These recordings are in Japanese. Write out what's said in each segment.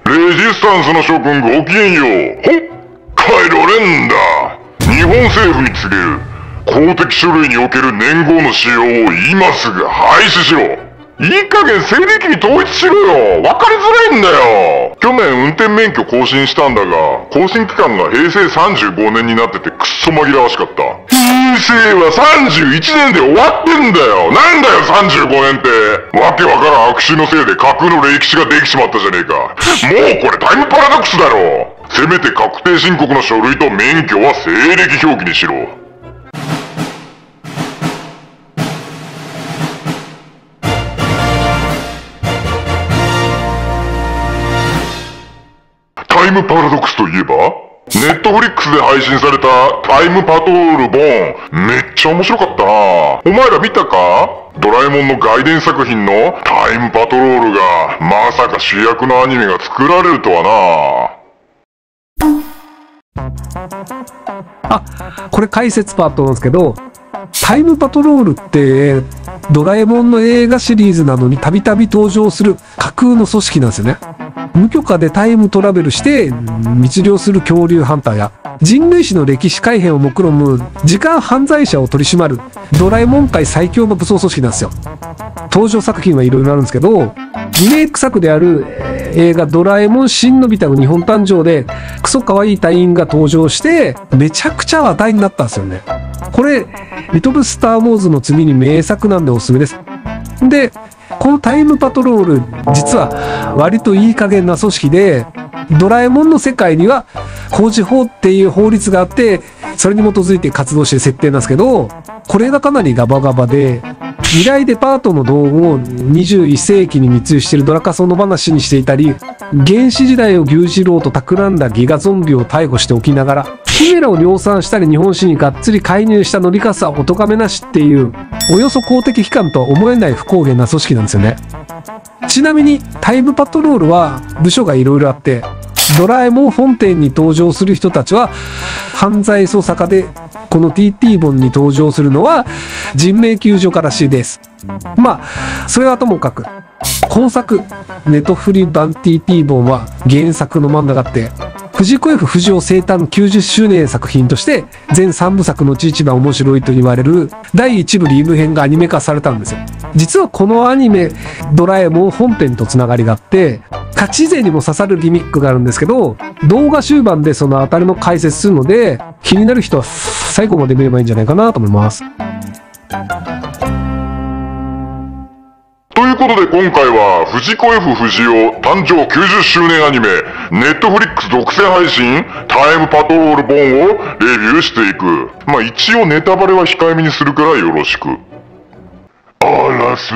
レジスタンスの諸君ごきげんよう。カイロレンだ。日本政府に告げる。公的書類における年号の使用を今すぐ廃止しろ。いい加減西暦に統一しろよ。わかりづらいんだよ。去年運転免許更新したんだが、更新期間が平成35年になっててくっそ紛らわしかった。平成は31年で終わってんだよ。なんだよ35年って。わけわからん悪臭のせいで架空の歴史ができちまったじゃねえか。もうこれタイムパラドックスだろ。せめて確定申告の書類と免許は西暦表記にしろ。タイムパラドックスといえば、ネットフリックスで配信されたタイムパトロールボーン、めっちゃ面白かったな。お前ら見たか？ドラえもんの外伝作品のタイムパトロールが、まさか主役のアニメが作られるとはな。あ、これ解説パートなんですけど、タイムパトロールってドラえもんの映画シリーズなのにたびたび登場する架空の組織なんですよね。無許可でタイムトラベルして密漁する恐竜ハンターや人類史の歴史改変を目論む時間犯罪者を取り締まるドラえもん界最強の武装組織なんですよ。登場作品はいろいろあるんですけど、リメイク作である映画ドラえもん新のび太の日本誕生でクソ可愛い隊員が登場してめちゃくちゃ話題になったんですよね。これリトルスター・ウォーズの次に名作なんでおすすめです。で、このタイムパトロール実は割といい加減な組織で、ドラえもんの世界には工事法っていう法律があってそれに基づいて活動してる設定なんですけど、これがかなりガバガバで未来デパートの道具を21世紀に密輸しているドラカソの話にしていたり、原始時代を牛耳ろうと企んだギガゾンビを逮捕しておきながらキメラを量産したり日本史にがっつり介入したノリカスはお咎めなしっていうおよそ公的機関とは思えない不公平な組織なんですよね。ちなみにタイムパトロールは部署がいろいろあって、ドラえもん本編に登場する人たちは犯罪捜査課で、この TT 本に登場するのは人命救助課らしいです。まあそれはともかく、今作ネトフリ版 TT 本は原作の漫画があって、藤子 F 不二雄生誕90周年作品として全3部作のうち一番面白いと言われる第1部リーム編がアニメ化されたんですよ。実はこのアニメドラえもん本編とつながりがあって、ガチ勢にも刺さるギミックがあるんですけど、動画終盤でそのあたりの解説するので気になる人は最後まで見ればいいんじゃないかなと思います。 ということで今回は藤子 F 不二雄誕生90周年アニメネットフリックス独占配信タイムパトロール本をレビューしていく。まあ一応ネタバレは控えめにするからよろしく。あらす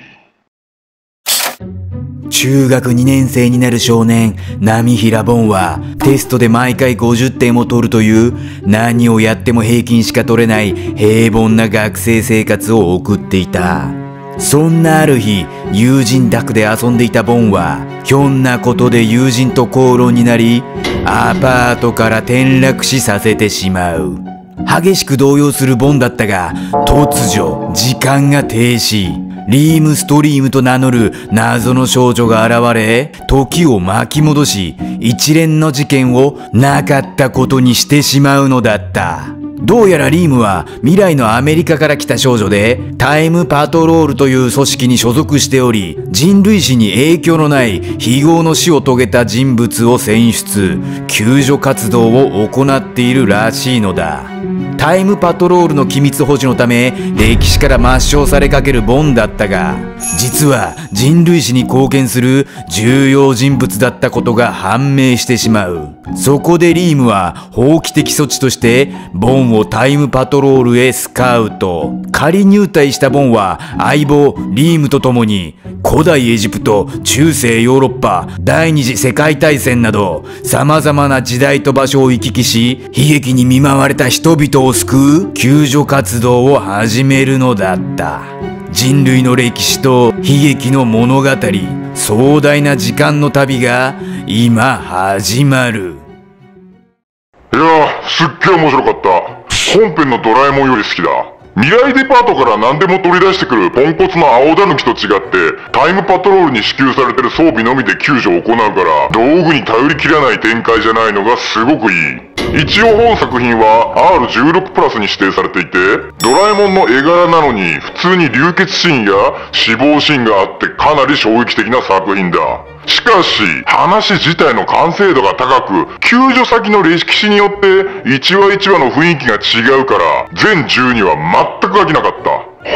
じ。 中学2年生になる少年波平ボンはテストで毎回50点を取るという何をやっても平均しか取れない平凡な学生生活を送っていた。そんなある日、友人宅で遊んでいたボンはひょんなことで友人と口論になり、アパートから転落死させてしまう。激しく動揺するボンだったが、突如時間が停止。リームストリームと名乗る謎の少女が現れ、時を巻き戻し、一連の事件をなかったことにしてしまうのだった。どうやらリームは未来のアメリカから来た少女で、タイムパトロールという組織に所属しており、人類史に影響のない非業の死を遂げた人物を選出、救助活動を行っているらしいのだ。タイムパトロールの機密保持のため歴史から抹消されかけるボンだったが、実は人類史に貢献する重要人物だったことが判明してしまう。そこでリームは法規的措置としてボンをタイムパトロールへスカウト。仮入隊したボンは相棒リームと共に古代エジプト、中世ヨーロッパ、第二次世界大戦など様々な時代と場所を行き来し、悲劇に見舞われた人々を救う救助活動を始めるのだった。人類の歴史と悲劇の物語、壮大な時間の旅が今始まる。 いやー、すっげー面白かった。本編のドラえもんより好きだ。 未来デパートから何でも取り出してくるポンコツの青狸と違って、タイムパトロールに支給されてる装備のみで救助を行うから、道具に頼りきらない展開じゃないのがすごくいい。一応本作品は R16 プラスに指定されていて、ドラえもんの絵柄なのに普通に流血シーンや死亡シーンがあってかなり衝撃的な作品だ。しかし、話自体の完成度が高く、救助先の歴史によって1話1話の雰囲気が違うから、全12話全く飽きなかった。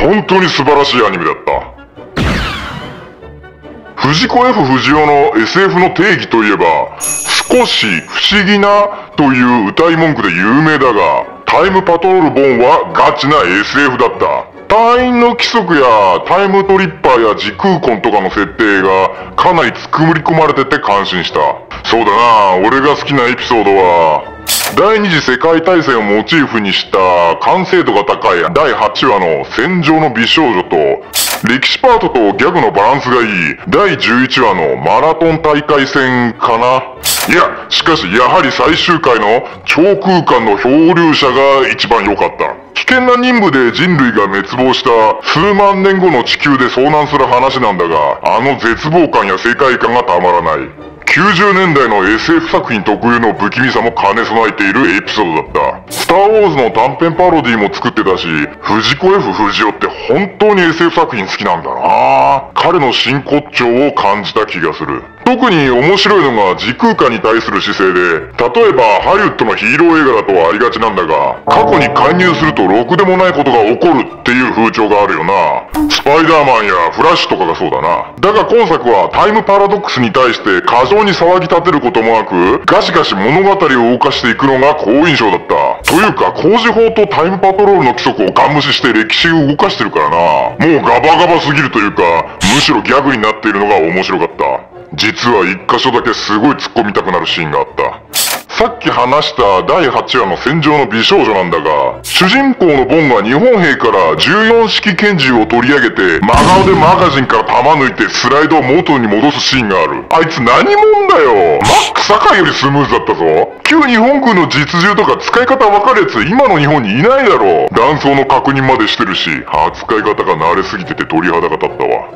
本当に素晴らしいアニメだった。藤子 F 不二雄の SF の定義といえば、少し不思議なという歌い文句で有名だが、タイムパトロールボンはガチな SF だった。隊員の規則やタイムトリッパーや時空痕とかの設定がかなり作り込まれてて感心した。そうだな、俺が好きなエピソードは、第二次世界大戦をモチーフにした完成度が高い第8話の戦場の美少女と、歴史パートとギャグのバランスがいい第11話のマラトン大会戦かな。いや、しかしやはり最終回の超空間の漂流者が一番良かった。危険な任務で人類が滅亡した数万年後の地球で遭難する話なんだが、あの絶望感や世界観がたまらない。90年代の SF 作品特有の不気味さも兼ね備えているエピソードだった。スターウォーズの短編パロディも作ってたし、藤子 F 不二雄って本当に SF 作品好きなんだな。彼の真骨頂を感じた気がする。特に面白いのが時空間に対する姿勢で、例えばハリウッドのヒーロー映画だとはありがちなんだが、過去に介入するとろくでもないことが起こるっていう風潮があるよな。スパイダーマンやフラッシュとかがそうだな。だが今作はタイムパラドックスに対して過剰に騒ぎ立てることもなく、ガシガシ物語を動かしていくのが好印象だった。というか工事法とタイムパトロールの規則をガン無視して歴史を動かしてるからな。もうガバガバすぎるというか、むしろギャグになっているのが面白かった。実は一箇所だけすごい突っ込みたくなるシーンがあった。さっき話した第8話の戦場の美少女なんだが、主人公のボンが日本兵から14式拳銃を取り上げて、真顔でマガジンから弾抜いてスライドを元に戻すシーンがある。あいつ何者だよ。マック坂よりスムーズだったぞ。旧日本軍の実銃とか使い方わかるやつ今の日本にいないだろう。弾倉の確認までしてるし、扱い方が慣れすぎてて鳥肌が立ったわ。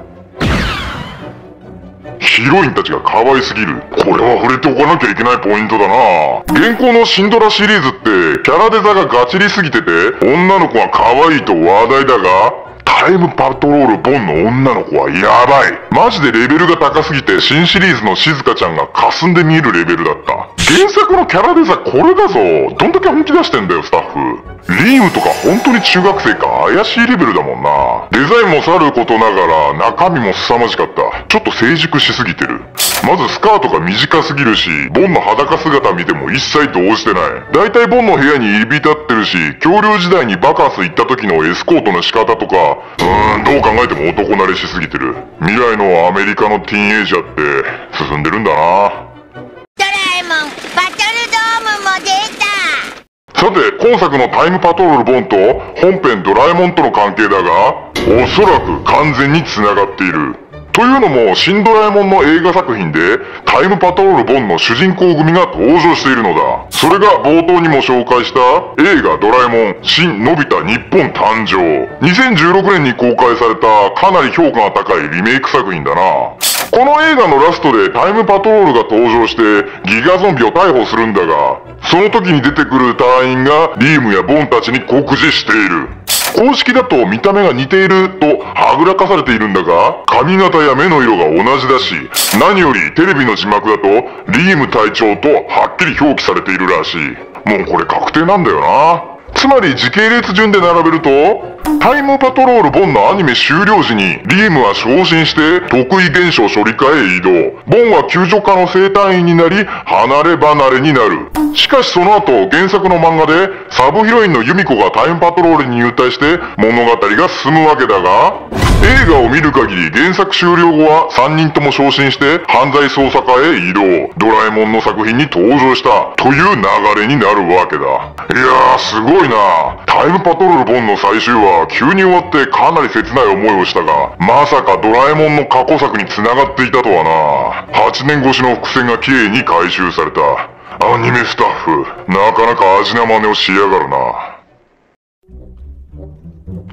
ヒロインたちが可愛すぎる。これは触れておかなきゃいけないポイントだな。現行のシンドラシリーズってキャラデザがガチリすぎてて女の子が可愛いと話題だが、タイムパトロールボンの女の子はやばい。マジでレベルが高すぎて新シリーズの静香ちゃんが霞んで見えるレベルだった。原作のキャラデザこれだぞ。どんだけ本気出してんだよスタッフ。リームとか本当に中学生か怪しいレベルだもんな。デザインもさることながら中身も凄まじかった。ちょっと成熟しすぎてる。まずスカートが短すぎるし、ボンの裸姿見ても一切動じてない。だいたいボンの部屋に入り浸ってるし、恐竜時代にバカンス行った時のエスコートの仕方とか、どう考えても男慣れしすぎてる。未来のアメリカのティーンエイジャーって進んでるんだな。 ドラえもんバトルドームも出た。 さて、今作のタイムパトロールボンと本編ドラえもんとの関係だが、おそらく完全に繋がっている。というのも、新ドラえもんの映画作品で、タイムパトロールボンの主人公組が登場しているのだ。それが冒頭にも紹介した映画ドラえもん新のび太日本誕生。2016年に公開されたかなり評価が高いリメイク作品だな。この映画のラストでタイムパトロールが登場してギガゾンビを逮捕するんだが、その時に出てくる隊員がリームやボンたちに酷似している。公式だと見た目が似ているとはぐらかされているんだが、髪型や目の色が同じだし、何よりテレビの字幕だとリーム隊長とはっきり表記されているらしい。もうこれ確定なんだよな。つまり時系列順で並べると、タイムパトロールボンのアニメ終了時にリームは昇進して得意現象処理課へ移動。ボンは救助課の生態員になり離れ離れになる。しかしその後原作の漫画でサブヒロインのユミコがタイムパトロールに入隊して物語が進むわけだが、映画を見る限り原作終了後は3人とも昇進して犯罪捜査課へ移動。ドラえもんの作品に登場したという流れになるわけだ。いやーすごいな。タイムパトロールボンの最終話急に終わってかなり切ない思いをしたが、まさかドラえもんの過去作に繋がっていたとはな。8年越しの伏線が綺麗に回収された。アニメスタッフなかなか味な真似をしやがるな。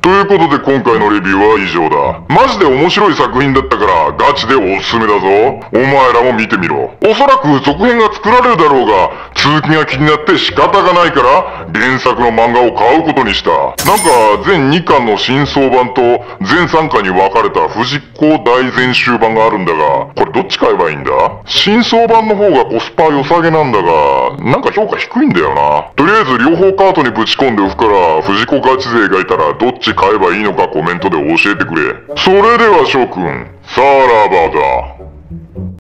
ということで今回のレビューは以上だ。マジで面白い作品だったからガチでおすすめだぞ。お前らも見てみろ。おそらく続編が作られるだろうが、続きが気になって仕方がないから原作の漫画を買うことにした。なんか全2巻の新装版と全3巻に分かれた藤子大全集版があるんだが、これどっち買えばいいんだ？新装版の方がコスパ良さげなんだが、なんか評価低いんだよな。とりあえず両方カートにぶち込んでおくから、藤子ガチ勢がいたらどっち買えばいいのかコメントで教えてくれ。それでは諸君、さらばだ。